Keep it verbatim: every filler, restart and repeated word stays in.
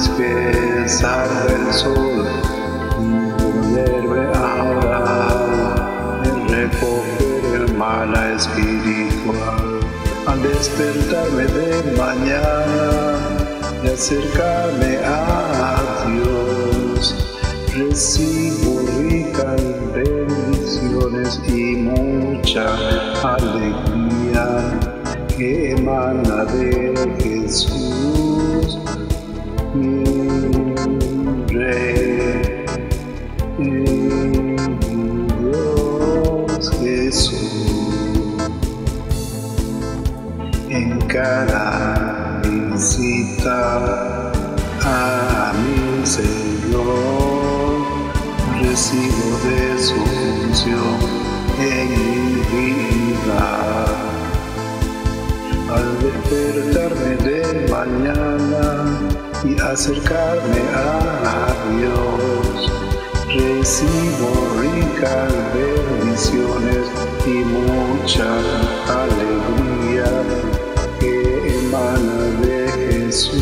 antes que salga el sol, volverme ahora, me recoger el mal espiritual. Al despertarme de mañana y acercarme a Dios, recibo ricas bendiciones y mucha alegría que emana de Jesús, mi Rey, mi Dios Jesús. En cada visita a mi Señor, recibo de su unción en mi vida. Al despertarme de mañana y acercarme a Dios, recibo ricas bendiciones y mucha alegría que emana de Jesús.